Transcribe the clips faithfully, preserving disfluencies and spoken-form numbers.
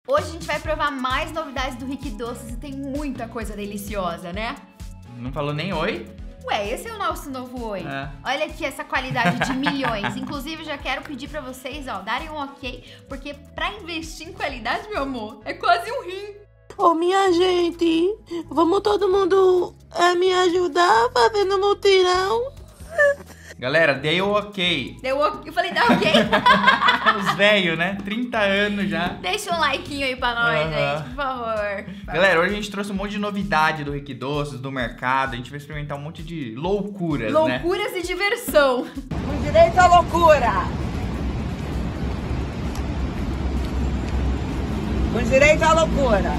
Hoje a gente vai provar mais novidades do Rick Doces e tem muita coisa deliciosa, né? Não falou nem oi? Ué, esse é o nosso novo oi. É. Olha aqui essa qualidade de milhões. Inclusive, já quero pedir pra vocês, ó, darem um ok, porque pra investir em qualidade, meu amor, é quase um rim. Ô, minha gente, vamos todo mundo é, me ajudar fazendo mutirão? Galera, dei o ok. Deu ok. Eu falei, dá ok? Os velhos, né? trinta anos já. Deixa um likeinho aí pra nós, Uhum. gente, por favor. Galera, hoje a gente trouxe um monte de novidade do Rick Doces, do mercado. A gente vai experimentar um monte de loucuras, né? Loucuras e diversão. Com direito à loucura. Com direito à loucura.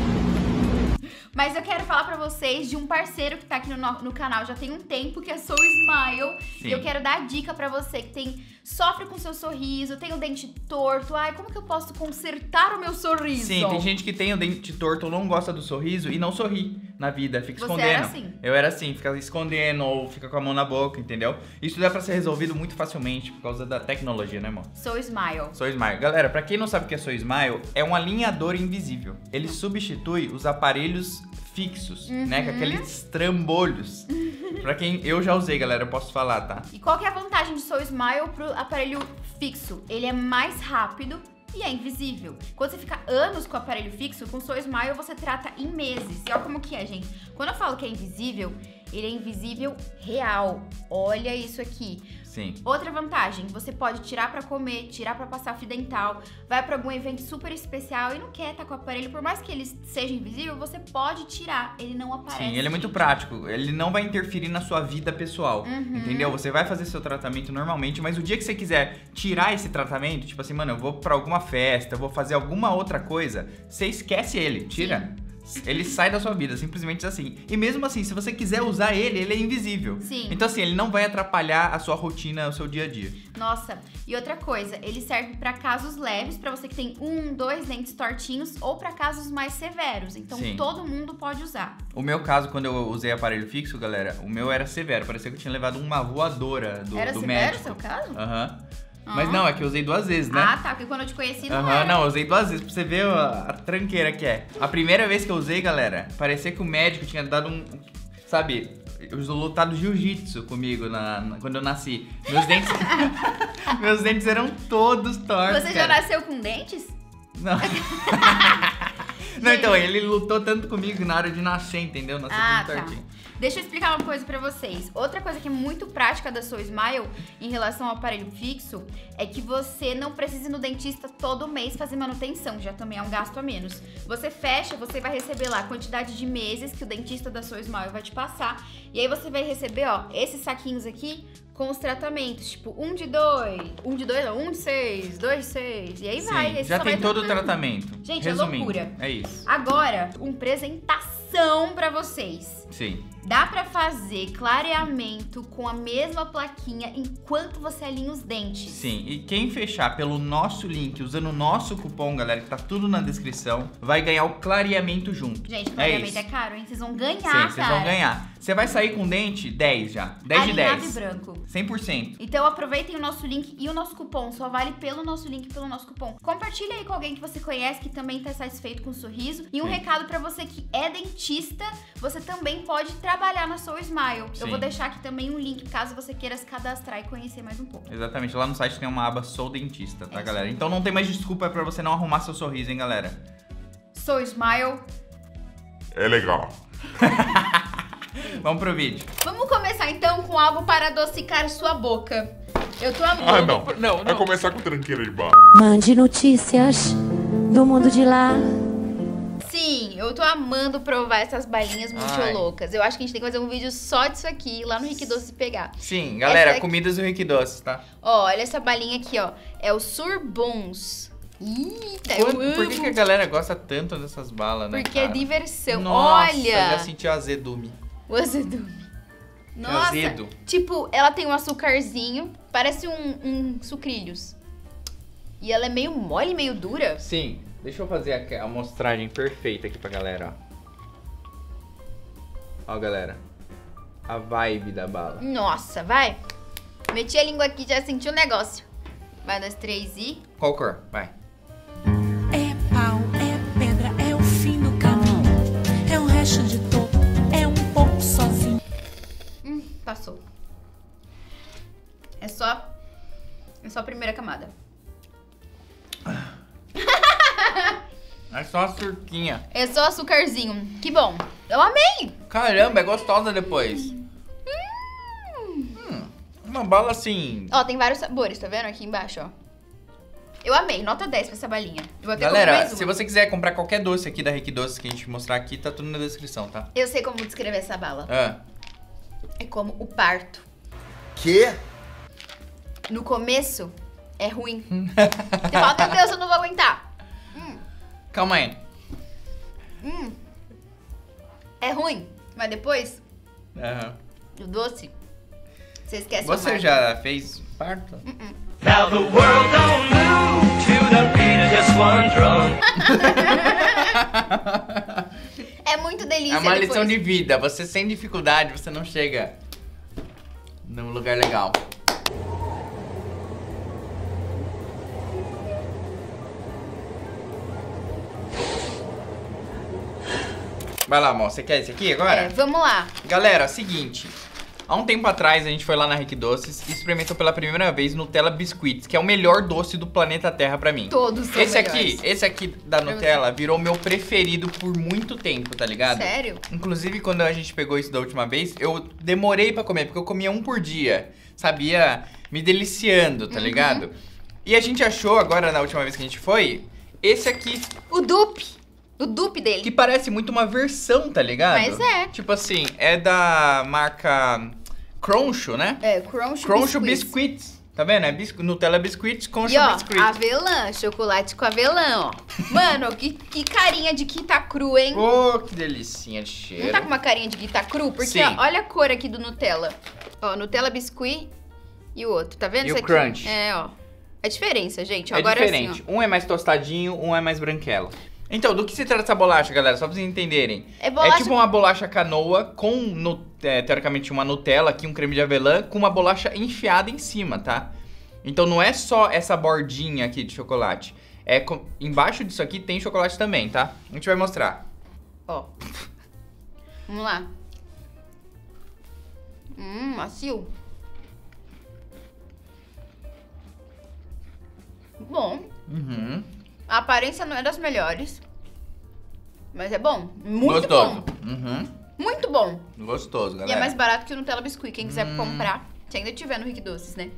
Mas eu quero falar pra vocês de um parceiro que tá aqui no, no canal já tem um tempo, que é Soul Smile. Sim. E eu quero dar a dica pra você que tem, sofre com seu sorriso, tem o dente torto. Ai, como que eu posso consertar o meu sorriso? Sim, tem gente que tem o dente torto ou não gosta do sorriso e não sorri na vida, fica Você escondendo. era assim? Eu era assim, fica escondendo ou fica com a mão na boca, entendeu? Isso dá pra ser resolvido muito facilmente por causa da tecnologia, né, amor? Soul Smile. Soul Smile. Galera, pra quem não sabe o que é Soul Smile, é um alinhador invisível. Ele substitui os aparelhos fixos, Uhum. né? Com aqueles trambolhos. Pra quem eu já usei, galera, eu posso falar, tá? E qual que é a vantagem de Soul Smile pro aparelho fixo? Ele é mais rápido e é invisível. Quando você fica anos com o aparelho fixo, com o Soul Smile você trata em meses. E olha como que é, gente. Quando eu falo que é invisível, ele é invisível real. Olha isso aqui. Sim. Outra vantagem, você pode tirar pra comer, tirar pra passar fio dental, vai pra algum evento super especial e não quer estar com o aparelho, por mais que ele seja invisível, você pode tirar, ele não aparece. Sim, ele é muito prático, ele não vai interferir na sua vida pessoal, Uhum. entendeu? Você vai fazer seu tratamento normalmente, mas o dia que você quiser tirar esse tratamento, tipo assim, mano, eu vou pra alguma festa, eu vou fazer alguma outra coisa, você esquece ele, tira. Sim. Ele sai da sua vida, simplesmente assim. E mesmo assim, se você quiser usar ele, ele é invisível. Sim. Então assim, ele não vai atrapalhar a sua rotina, o seu dia a dia. Nossa, e outra coisa, ele serve pra casos leves, pra você que tem um, dois dentes tortinhos, ou pra casos mais severos. Então Sim. todo mundo pode usar. O meu caso, quando eu usei aparelho fixo, galera, o meu era severo. Parecia que eu tinha levado uma voadora do, Era do severo o médico. seu caso? Aham. Ah. Mas não, é que eu usei duas vezes, né? Ah, tá, porque quando eu te conheci não Aham, era. não, eu usei duas vezes pra você ver a, a tranqueira que é. A primeira vez que eu usei, galera, parecia que o médico tinha dado um... Sabe, eu lutado jiu-jitsu comigo na, na- quando eu nasci. Meus dentes... meus dentes eram todos tortos, Você já cara. nasceu com dentes? Não. Não, então, ele lutou tanto comigo que na hora de nascer, entendeu? Nasceu Ah, tudo tá. tortinho. Deixa eu explicar uma coisa pra vocês. Outra coisa que é muito prática da Soul Smile em relação ao aparelho fixo é que você não precisa ir no dentista todo mês fazer manutenção, já também é um gasto a menos. Você fecha, você vai receber lá a quantidade de meses que o dentista da Soul Smile vai te passar, e aí você vai receber, ó, esses saquinhos aqui com os tratamentos, tipo um de dois, um de dois, não, um de seis, dois de seis, e aí vai. Sim, aí você já só tem vai todo o trocando. tratamento. Gente, é Resumindo, loucura. É isso. Agora, um presentação pra vocês. Sim. Dá pra fazer clareamento com a mesma plaquinha enquanto você alinha os dentes. Sim, e quem fechar pelo nosso link, usando o nosso cupom, galera, que tá tudo na descrição, vai ganhar o clareamento junto. Gente, clareamento isso. é caro, hein? Vocês vão ganhar, Sim, cara. vocês vão ganhar. Você vai sair com dente dez já. dez de Alinhado dez. e branco. cem por cento. Então aproveitem o nosso link e o nosso cupom. Só vale pelo nosso link e pelo nosso cupom. Compartilha aí com alguém que você conhece que também tá satisfeito com o sorriso. E um Sim. recado pra você que é dentista, você também pode trabalhar na Soul Smile. Sim. Eu vou deixar aqui também um link caso você queira se cadastrar e conhecer mais um pouco. Exatamente, lá no site tem uma aba Sou Dentista, tá, É galera? isso. Então não tem mais desculpa pra você não arrumar seu sorriso, hein, galera? Soul Smile. É legal. Vamos pro vídeo. Vamos começar então com algo para adocicar sua boca. Eu tô amando. Ah, não. Não, Vai começar com tranqueira de barro. Mande notícias do mundo de lá. Sim, eu tô amando provar essas balinhas muito Ai. loucas. Eu acho que a gente tem que fazer um vídeo só disso aqui, lá no Rick Doce pegar. Sim, galera, Essa aqui- comidas do Rick Doces, tá? Ó, olha essa balinha aqui, ó. É o Surbons. Eita, eu Por, por que, amo. que a galera gosta tanto dessas balas, né, Porque é cara? diversão. Nossa, Olha! já senti o azedume. O azedume. Nossa, azedo. tipo, ela tem um açucarzinho, parece um, um sucrilhos. E ela é meio mole, meio dura. Sim, deixa eu fazer a, a amostragem perfeita aqui pra galera, ó. Ó, galera. A vibe da bala. Nossa, vai. Meti a língua aqui, já senti o negócio. Vai das três e... Qual cor? Vai. É pau, é É só açuquinha. É só açucarzinho. Que bom. Eu amei. Caramba, é gostosa depois. Hum. Hum, uma bala assim... Ó, tem vários sabores, tá vendo? Aqui embaixo, ó. Eu amei. Nota dez pra essa balinha. Eu vou até comer Galera, mais uma. se você quiser comprar qualquer doce aqui da Rick Doces que a gente mostrar aqui, tá tudo na descrição, tá? Eu sei como descrever essa bala. Ah. É como o parto. Quê? No começo, é ruim. Você fala, meu Deus, eu não vou aguentar. Hum, Calma aí. hum. É ruim. Mas depois, Aham. o doce, você esquece o Você amargo. já fez parto? Now the world don't move to the beat of just one drum. É muito delícia É uma depois. lição de vida. Você sem dificuldade, você não chega num lugar legal. Vai lá, amor. Você quer esse aqui agora? É, vamos lá. Galera, seguinte. Há um tempo atrás, a gente foi lá na Rick Doces e experimentou pela primeira vez Nutella Biscuits, que é o melhor doce do planeta Terra pra mim. Todos são Esse aqui, melhores. esse aqui da Nutella virou meu preferido por muito tempo, tá ligado? Sério? Inclusive, quando a gente pegou isso da última vez, eu demorei pra comer, porque eu comia um por dia, sabia? Me deliciando, tá ligado? E a gente achou, agora na última vez que a gente foi, esse aqui, O dupe. O dupe dele. que parece muito uma versão, tá ligado? Mas é. Tipo assim, é da marca Cruncho, né? É, Crunch Crunch Biscuits. Biscuits. Tá vendo? É biscu Nutella Biscuits, Crunch E ó, Biscuits. avelã, chocolate com avelã, ó. Mano, que, que carinha de que tá cru, hein? Oh, que delicinha de cheiro. Não tá com uma carinha de que tá cru? Porque, Sim. ó, olha a cor aqui do Nutella. Ó, Nutella Biscuit e o outro, tá vendo E isso o aqui? Crunch. É, ó. É diferença, gente. Ó, É agora diferente. assim, ó. Um é mais tostadinho, um é mais branquelo. Então, do que se trata essa bolacha, galera? Só pra vocês entenderem. É bolacha- tipo uma bolacha canoa com, no- é, teoricamente, uma Nutella aqui, um creme de avelã, com uma bolacha enfiada em cima, tá? Então não é só essa bordinha aqui de chocolate. É com- embaixo disso aqui tem chocolate também, tá? A gente vai mostrar. Ó. Vamos lá. Hum, macio. Bom. Uhum. A aparência não é das melhores. Mas é bom. Muito Gostoso. bom. Uhum. Muito bom. Gostoso, E galera. é mais barato que o Nutella Biscuit. Quem Hum. quiser comprar, se ainda tiver no Rick Doces, né?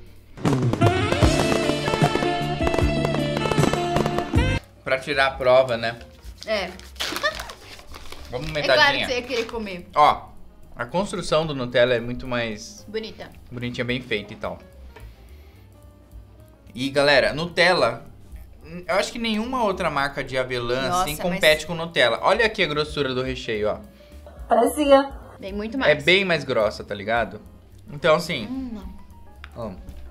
Pra tirar a prova, né? É. Vamos É claro que metadinha. você ia querer comer. Ó, a construção do Nutella é muito mais Bonita. bonitinha, bem feita e tal. E galera, Nutella, eu acho que nenhuma outra marca de avelã Nossa, assim compete com Nutella. Olha aqui a grossura do recheio, ó. Parecia. Tem muito mais. É bem mais grossa, tá ligado? Então assim, Hum, ó,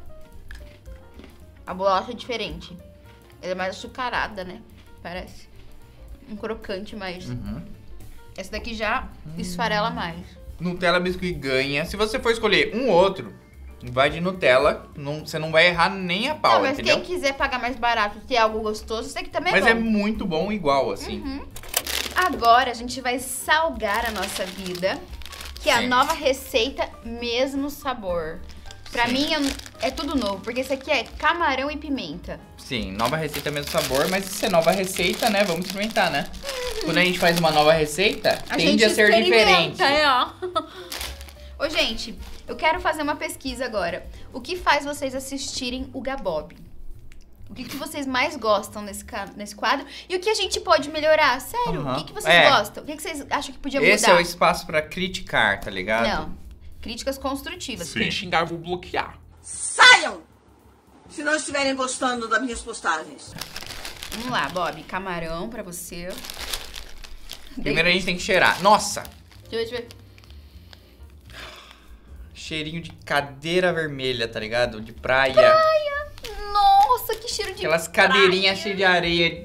a bolacha é diferente. Ela é mais açucarada, né? Parece. Um crocante mais. uhum. Essa daqui já esfarela mais. Nutella Biscuit ganha. Se você for escolher um ou outro, vai de Nutella, não, você não vai errar nem a pau, Não, mas entendeu? quem quiser pagar mais barato e ter algo gostoso, isso aqui também é Mas bom. é muito bom igual, assim. Uhum. Agora a gente vai salgar a nossa vida, que é a Sim. nova receita, mesmo sabor. Pra Sim. mim é, é tudo novo, porque esse aqui é camarão e pimenta. Sim, nova receita, mesmo sabor, mas se é nova receita, né, vamos experimentar, né? Quando a gente faz uma nova receita, A tende gente a ser experimenta, diferente. É, ó. Ô, gente, eu quero fazer uma pesquisa agora. O que faz vocês assistirem o Gabob? O que, que vocês mais gostam nesse, ca- nesse quadro? E o que a gente pode melhorar? Sério, Aham. o que, que vocês É. gostam? O que, que vocês acham que podia Esse é mudar? o espaço pra criticar, tá ligado? Não, críticas construtivas. Sim. Quem xingar, eu vou bloquear. Saiam! Se não estiverem gostando das minhas postagens. Vamos lá, Bob. Camarão pra você. Primeiro a gente tem que cheirar. Nossa! Deixa eu ver. Cheirinho de cadeira vermelha, tá ligado? De praia. Nossa, que cheiro de Aquelas praia. cadeirinhas cheias de areia.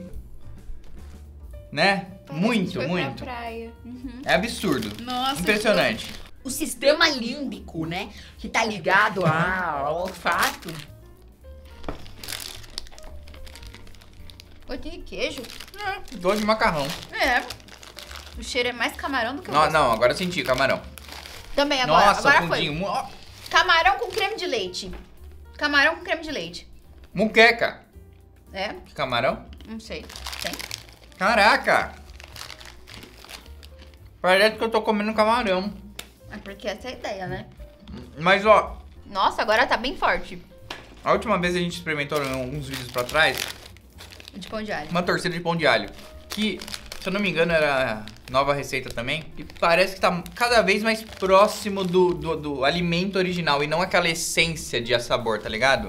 Né? Parece que Muito, foi pra muito. praia. Uhum. É absurdo. Nossa, Impressionante. O sistema límbico, né? Que tá ligado a- ao olfato. Oi, tem queijo? Gosto de macarrão. É. O cheiro é mais camarão do que o Não, gosto. não, agora eu senti camarão. Também, agora. Nossa, agora foi. fundinho. Ó, Camarão com creme de leite. Camarão com creme de leite. muqueca. É? Camarão? Não sei. Tem? Caraca! Parece que eu tô comendo camarão. É porque essa é a ideia, né? Mas, ó, Nossa, agora tá bem forte. a última vez a gente experimentou em alguns vídeos pra trás De pão de alho. uma torcida de pão de alho. Que, se eu não me engano, era nova receita também. E parece que tá cada vez mais próximo do, do, do alimento original e não aquela essência de sabor, tá ligado?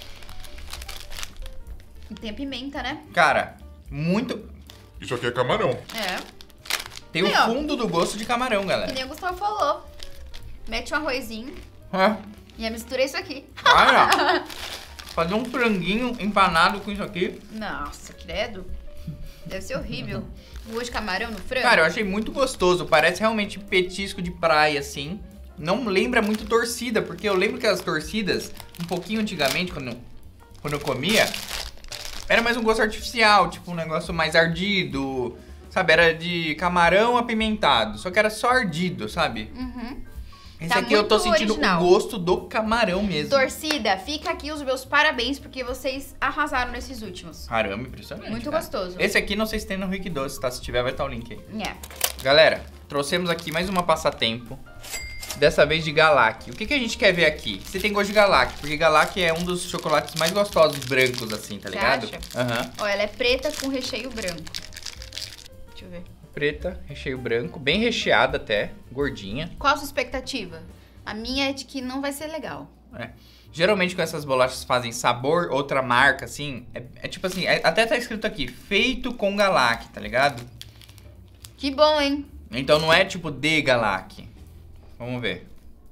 E tem a pimenta, né? Cara, muito... Isso aqui é camarão. É. Tem o Aí, ó. fundo do gosto de camarão, Que galera. nem o Gustavo falou. Mete um arrozinho É. e a mistura é isso aqui. Cara, fazer um franguinho empanado com isso aqui. Nossa, credo. Deve ser horrível. O de camarão no frango. Cara, eu achei muito gostoso. Parece realmente petisco de praia, assim. Não lembra muito torcida, porque eu lembro que as torcidas, um pouquinho antigamente, quando eu, quando eu comia, era mais um gosto artificial, tipo um negócio mais ardido, sabe? Era de camarão apimentado, só que era só ardido, sabe? Uhum. Esse Tá aqui eu tô muito sentindo original. o gosto do camarão mesmo. Torcida, fica aqui os meus parabéns, porque vocês arrasaram nesses últimos. Caramba, impressionante. Muito cara. gostoso. Esse aqui não sei se tem no Rick Doce, tá? Se tiver, vai estar o link aí. É. Galera, trouxemos aqui mais uma passatempo. Dessa vez de Galac. O que, que a gente quer ver aqui? Se tem gosto de Galac, porque Galac é um dos chocolates mais gostosos brancos, assim, tá Você ligado? acha? Aham. Ó, ela é preta com recheio branco. Deixa eu ver. Preta, recheio branco, bem recheada até, gordinha. Qual a sua expectativa? A minha é de que não vai ser legal. É. Geralmente com essas bolachas fazem sabor, outra marca, assim. É, é tipo assim, é- até tá escrito aqui, feito com Galac, tá ligado? Que bom, hein? Então não é tipo de Galac. Vamos ver.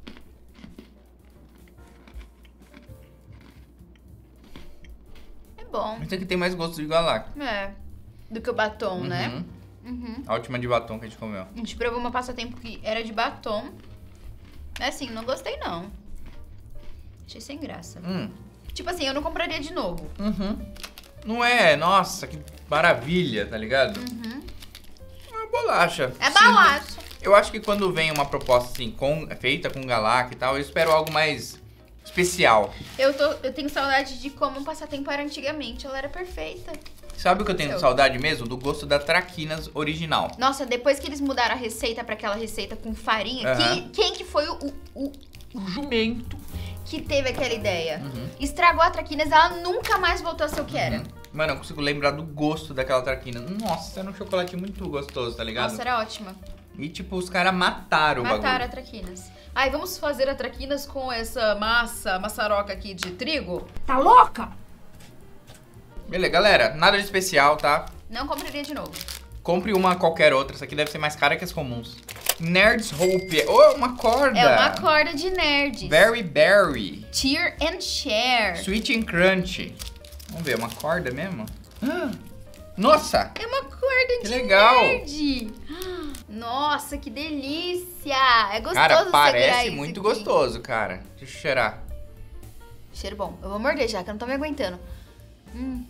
É bom. Esse aqui tem mais gosto de Galac. É. Do que o batom, né? Uhum. Uhum. A última de batom que a gente comeu. A gente provou uma passatempo que era de batom. É assim, não gostei não. Achei sem graça. Hum. Tipo assim, eu não compraria de novo. Uhum. Não é, nossa, que maravilha, tá ligado? Uhum. É uma bolacha. É Simples. bolacha. Eu acho que quando vem uma proposta assim, com, feita com Galac e tal, eu espero algo mais especial. Eu, tô, eu tenho saudade de como um passatempo era antigamente. Ela era perfeita. Sabe o que eu tenho Seu. saudade mesmo? Do gosto da Traquinas original. Nossa, depois que eles mudaram a receita pra aquela receita com farinha, Aham. que, quem que foi o, o, O jumento. que teve aquela ideia? Uhum. Estragou a traquinas, ela nunca mais voltou a ser o que era. Mano, eu consigo lembrar do gosto daquela traquina. Nossa, era um chocolate muito gostoso, tá ligado? Nossa, era ótima. E tipo, os caras mataram o Mataram a bagulho. traquinas. Ai, vamos fazer a traquinas com essa massa, maçaroca aqui de trigo? Tá louca? Beleza, galera, nada de especial, tá? Não compraria de novo. Compre uma qualquer outra, essa aqui deve ser mais cara que as comuns. Nerds Hope. Oh, uma corda! É uma corda de nerds. Berry Berry. Cheer and share. Sweet and Crunch. Vamos ver, uma corda mesmo? Ah, nossa! É uma corda Que de legal. nerd. Nossa, que delícia. É gostoso Cara, segurar parece isso muito aqui. gostoso, cara. Deixa eu cheirar. Cheiro bom. Eu vou morder já, que eu não tô me aguentando. Hum.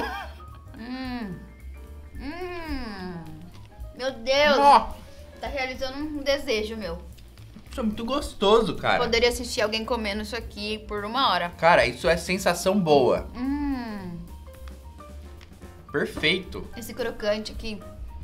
hum. Hum. Meu Deus. Ó, Tá realizando um desejo meu. isso é muito gostoso, cara. Poderia assistir alguém comendo isso aqui por uma hora. Cara, isso é sensação boa. Hum. Perfeito. Esse crocante aqui.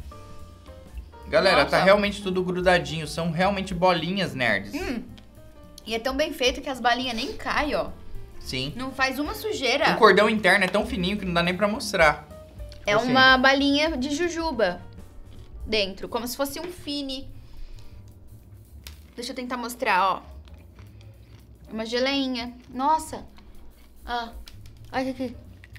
Galera, Nossa. tá realmente tudo grudadinho. São realmente bolinhas nerds. Hum. E é tão bem feito que as balinhas nem caem, ó. Sim. Não faz uma sujeira. O cordão interno é tão fininho que não dá nem pra mostrar. É Assim. uma balinha de jujuba dentro, como se fosse um fine. Deixa eu tentar mostrar, ó. Uma geleinha. Nossa. Ah, olha aqui.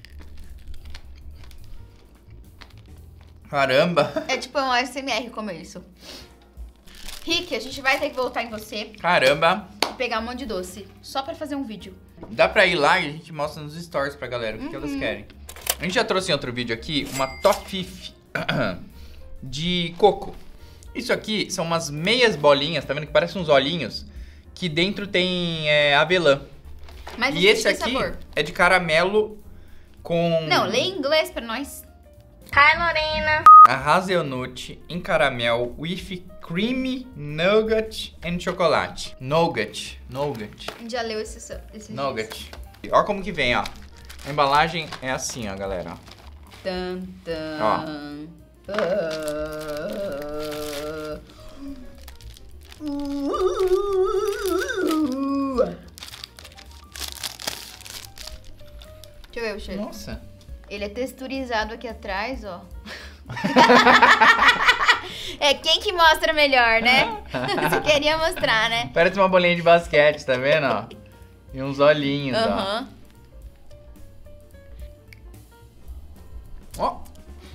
Caramba. É tipo um A S M R comer isso. Rick, a gente vai ter que voltar em você Caramba. e pegar um monte de doce. Só pra fazer um vídeo. Dá pra ir lá e a gente mostra nos stories pra galera o que, que Uhum. elas querem. A gente já trouxe em outro vídeo aqui uma Toffee de coco. Isso aqui são umas meias bolinhas, tá vendo que parecem uns olhinhos, que dentro tem é, avelã. Mas E esse existe aqui sabor. é de caramelo com Não, lê em inglês pra nós. a hazelnut em caramel with creamy nougat and chocolate. Nougat, nougat, A gente já leu esse, esse nougat. Olha como que vem, ó. A embalagem é assim, ó, galera. Tan, tan. Ó. Deixa eu ver o cheiro. Nossa. Ele é texturizado aqui atrás, ó. É quem que mostra melhor, né? Você queria mostrar, né? Parece uma bolinha de basquete, tá vendo, ó? E uns olhinhos, Aham. ó. Ó.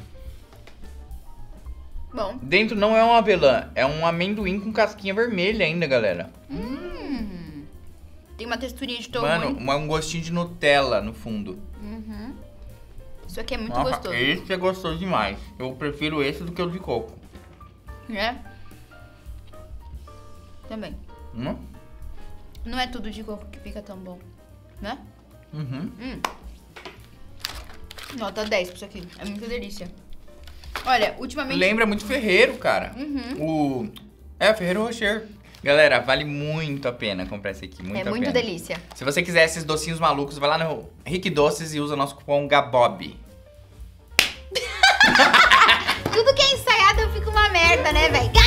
Bom. Dentro não é um avelã, é um amendoim com casquinha vermelha ainda, galera. Hum. Tem uma texturinha de tomate. Mano, um um gostinho de Nutella no fundo. Uhum. Isso aqui é muito Nossa, gostoso. esse é gostoso demais. Eu prefiro esse do que o de coco. É? Também. Hum? Não é tudo de coco que fica tão bom, né? Uhum. Hum. Nota dez pra isso aqui. É muita delícia. Olha, ultimamente... Lembra muito Ferreiro, cara. Uhum. O... É, Ferreiro Rocher. Galera, vale muito a pena comprar esse aqui. Muito É a muito pena. delícia. Se você quiser esses docinhos malucos, vai lá no Rick Doces e usa nosso cupom Gabob. Tudo que é ensaiado eu fico uma merda, né, velho?